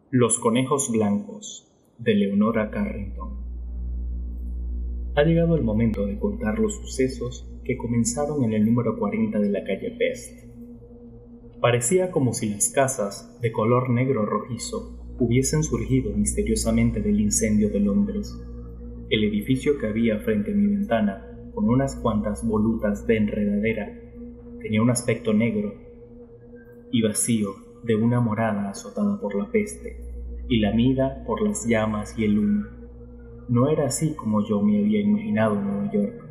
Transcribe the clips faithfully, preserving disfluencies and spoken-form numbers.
Los conejos blancos, de Leonora Carrington. Ha llegado el momento de contar los sucesos que comenzaron en el número cuarenta de la calle Pest. Parecía como si las casas, de color negro rojizo, hubiesen surgido misteriosamente del incendio de Londres. El edificio que había frente a mi ventana, con unas cuantas volutas de enredadera, tenía un aspecto negro y vacío de una morada azotada por la peste y lamida por las llamas y el humo. No era así como yo me había imaginado en Nueva York.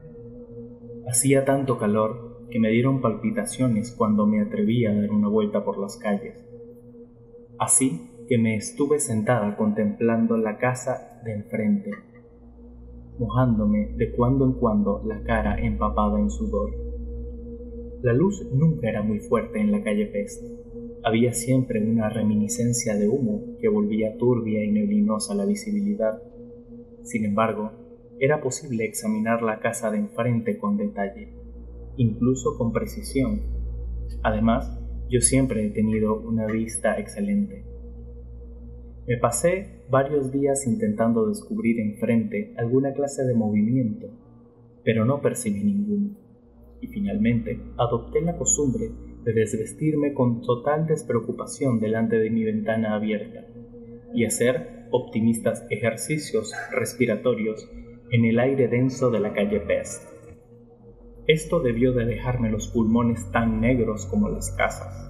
Hacía tanto calor que me dieron palpitaciones cuando me atreví a dar una vuelta por las calles. Así que me estuve sentada contemplando la casa de enfrente, mojándome de cuando en cuando la cara empapada en sudor. La luz nunca era muy fuerte en la calle Pest. Había siempre una reminiscencia de humo que volvía turbia y neblinosa la visibilidad. Sin embargo, era posible examinar la casa de enfrente con detalle, incluso con precisión. Además, yo siempre he tenido una vista excelente. Me pasé varios días intentando descubrir enfrente alguna clase de movimiento, pero no percibí ninguno, y finalmente adopté la costumbre de desvestirme con total despreocupación delante de mi ventana abierta y hacer optimistas ejercicios respiratorios en el aire denso de la calle Pest. Esto debió de dejarme los pulmones tan negros como las casas.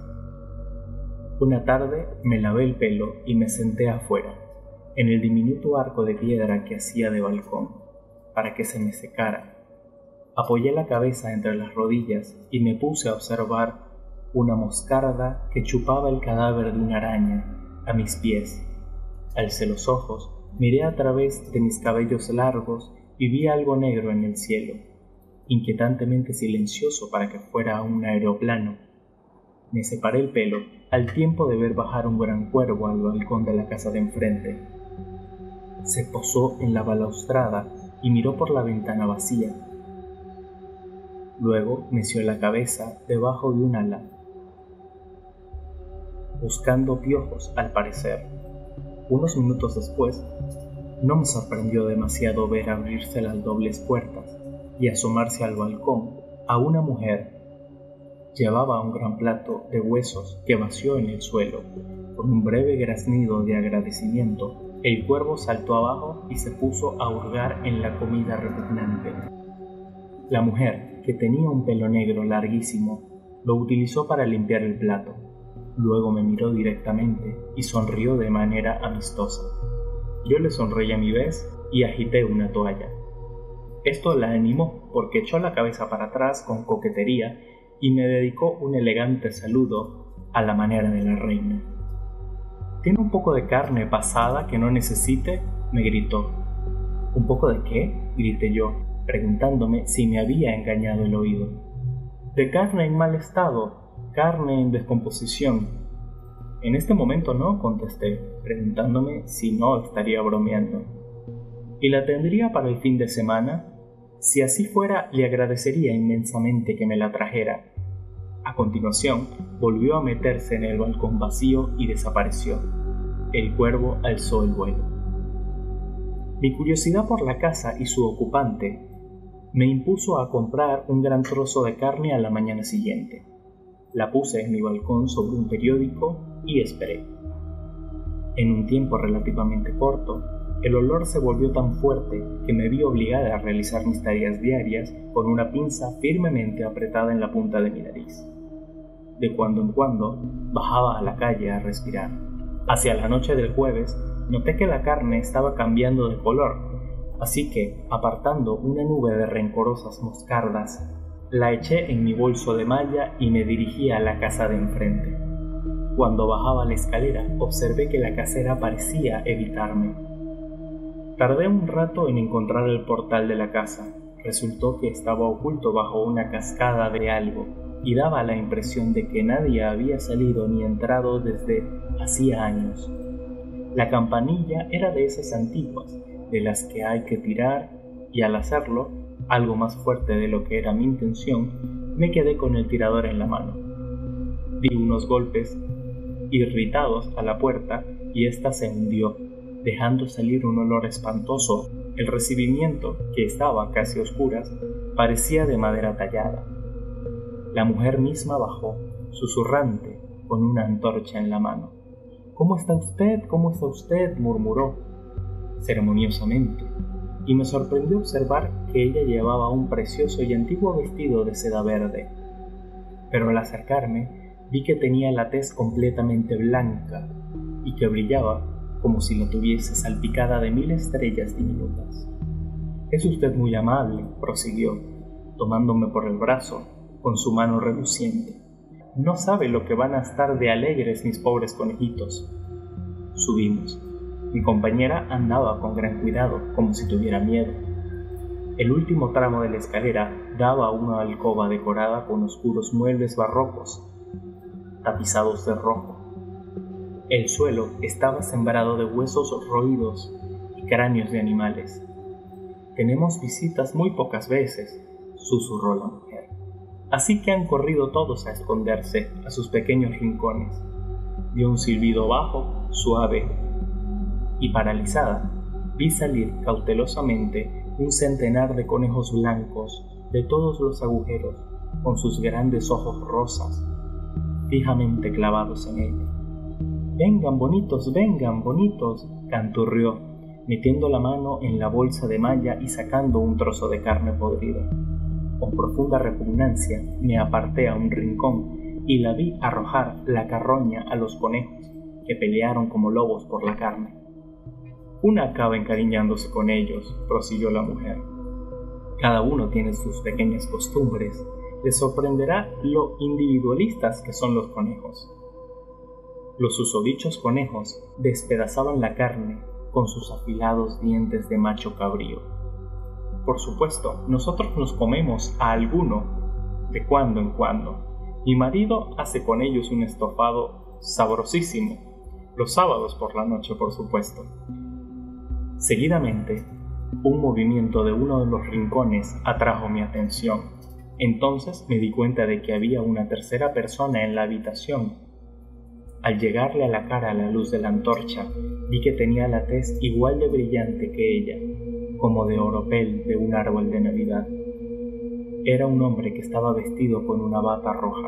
Una tarde me lavé el pelo y me senté afuera, en el diminuto arco de piedra que hacía de balcón, para que se me secara. Apoyé la cabeza entre las rodillas y me puse a observar una moscarda que chupaba el cadáver de una araña a mis pies. Alcé los ojos, miré a través de mis cabellos largos y vi algo negro en el cielo, inquietantemente silencioso para que fuera un aeroplano. Me separé el pelo al tiempo de ver bajar un gran cuervo al balcón de la casa de enfrente. Se posó en la balaustrada y miró por la ventana vacía. Luego meció la cabeza debajo de un ala, buscando piojos al parecer. Unos minutos después, no me sorprendió demasiado ver abrirse las dobles puertas y asomarse al balcón a una mujer. Llevaba un gran plato de huesos que vació en el suelo. Con un breve graznido de agradecimiento, el cuervo saltó abajo y se puso a hurgar en la comida repugnante. La mujer, que tenía un pelo negro larguísimo, lo utilizó para limpiar el plato. Luego me miró directamente y sonrió de manera amistosa. Yo le sonreí a mi vez y agité una toalla. Esto la animó porque echó la cabeza para atrás con coquetería y me dedicó un elegante saludo a la manera de la reina. ¿Tiene un poco de carne pasada que no necesite?, me gritó. ¿Un poco de qué?, grité yo, preguntándome si me había engañado el oído. De carne en mal estado, carne en descomposición. En este momento no, contesté, preguntándome si no estaría bromeando. ¿Y la tendría para el fin de semana? Si así fuera, le agradecería inmensamente que me la trajera. A continuación, volvió a meterse en el balcón vacío y desapareció. El cuervo alzó el vuelo. Mi curiosidad por la casa y su ocupante me impuso a comprar un gran trozo de carne a la mañana siguiente. La puse en mi balcón sobre un periódico y esperé. En un tiempo relativamente corto, el olor se volvió tan fuerte que me vi obligada a realizar mis tareas diarias con una pinza firmemente apretada en la punta de mi nariz. De cuando en cuando bajaba a la calle a respirar. Hacia la noche del jueves noté que la carne estaba cambiando de color, así que, apartando una nube de rencorosas moscardas, la eché en mi bolso de malla y me dirigí a la casa de enfrente. Cuando bajaba la escalera, observé que la casera parecía evitarme. Tardé un rato en encontrar el portal de la casa. Resultó que estaba oculto bajo una cascada de algo y daba la impresión de que nadie había salido ni entrado desde hacía años. La campanilla era de esas antiguas, de las que hay que tirar, y al hacerlo, algo más fuerte de lo que era mi intención, me quedé con el tirador en la mano. Di unos golpes irritados a la puerta y ésta se hundió, dejando salir un olor espantoso. El recibimiento, que estaba casi a oscuras, parecía de madera tallada. La mujer misma bajó, susurrante, con una antorcha en la mano. «¿Cómo está usted? ¿Cómo está usted?», murmuró ceremoniosamente, y me sorprendió observar que ella llevaba un precioso y antiguo vestido de seda verde. Pero al acercarme, vi que tenía la tez completamente blanca y que brillaba como si la tuviese salpicada de mil estrellas diminutas. «Es usted muy amable», prosiguió, tomándome por el brazo con su mano reluciente. «No sabe lo que van a estar de alegres mis pobres conejitos». Subimos. Mi compañera andaba con gran cuidado, como si tuviera miedo. El último tramo de la escalera daba a una alcoba decorada con oscuros muebles barrocos, tapizados de rojo. El suelo estaba sembrado de huesos roídos y cráneos de animales. «Tenemos visitas muy pocas veces», susurró la mujer. «Así que han corrido todos a esconderse a sus pequeños rincones». Dio un silbido bajo, suave, y paralizada, vi salir cautelosamente un centenar de conejos blancos de todos los agujeros, con sus grandes ojos rosas, fijamente clavados en ella. «Vengan, bonitos, vengan, bonitos», canturrió, metiendo la mano en la bolsa de malla y sacando un trozo de carne podrida. Con profunda repugnancia me aparté a un rincón y la vi arrojar la carroña a los conejos, que pelearon como lobos por la carne. «Una acaba encariñándose con ellos», prosiguió la mujer. «Cada uno tiene sus pequeñas costumbres. Les sorprenderá lo individualistas que son los conejos». Los susodichos conejos despedazaban la carne con sus afilados dientes de macho cabrío. «Por supuesto, nosotros nos comemos a alguno de cuando en cuando. Mi marido hace con ellos un estofado sabrosísimo, los sábados por la noche, por supuesto». Seguidamente, un movimiento de uno de los rincones atrajo mi atención. Entonces me di cuenta de que había una tercera persona en la habitación. Al llegarle a la cara la luz de la antorcha, vi que tenía la tez igual de brillante que ella, como de oropel de un árbol de Navidad. Era un hombre que estaba vestido con una bata roja.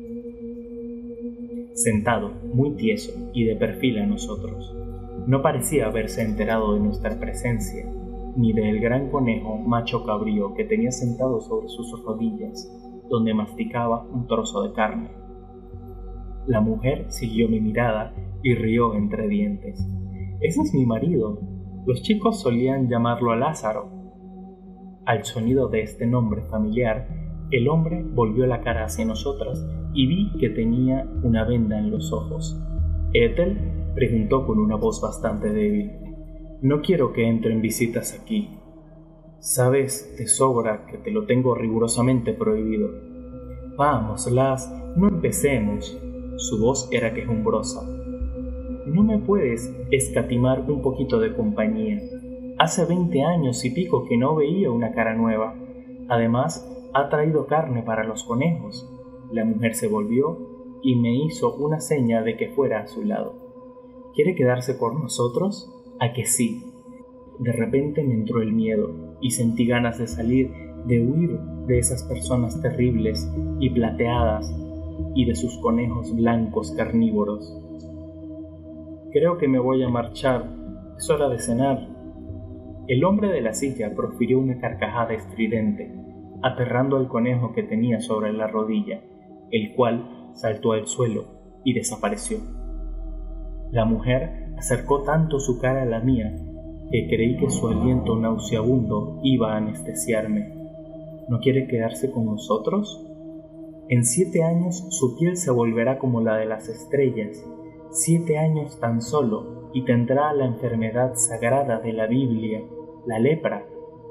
Sentado, muy tieso y de perfil a nosotros. No parecía haberse enterado de nuestra presencia, ni del gran conejo macho cabrío que tenía sentado sobre sus rodillas, donde masticaba un trozo de carne. La mujer siguió mi mirada y rió entre dientes. «Ese es mi marido. Los chicos solían llamarlo Lázaro». Al sonido de este nombre familiar, el hombre volvió la cara hacia nosotras y vi que tenía una venda en los ojos. «¿Ethel?», preguntó con una voz bastante débil. «No quiero que entren visitas aquí. Sabes de sobra que te lo tengo rigurosamente prohibido». «Vamos, Las, no empecemos». Su voz era quejumbrosa. «¿No me puedes escatimar un poquito de compañía? Hace veinte años y pico que no veía una cara nueva. Además, ha traído carne para los conejos». La mujer se volvió y me hizo una seña de que fuera a su lado. «¿Quiere quedarse por nosotros? ¿A que sí?». De repente me entró el miedo y sentí ganas de salir, de huir de esas personas terribles y plateadas y de sus conejos blancos carnívoros. «Creo que me voy a marchar. Es hora de cenar». El hombre de la silla profirió una carcajada estridente, aterrando al conejo que tenía sobre la rodilla, el cual saltó al suelo y desapareció. La mujer acercó tanto su cara a la mía que creí que su aliento nauseabundo iba a anestesiarme. «¿No quiere quedarse con nosotros? En siete años su piel se volverá como la de las estrellas, siete años tan solo, y tendrá la enfermedad sagrada de la Biblia, la lepra».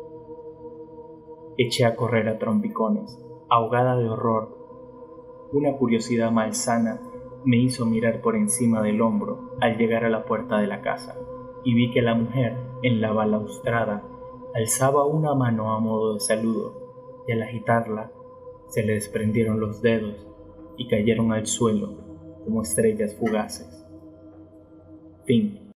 Eché a correr a trompicones, ahogada de horror. Una curiosidad malsana me hizo mirar por encima del hombro al llegar a la puerta de la casa, y vi que la mujer, en la balaustrada, alzaba una mano a modo de saludo, y al agitarla se le desprendieron los dedos y cayeron al suelo como estrellas fugaces. Fin.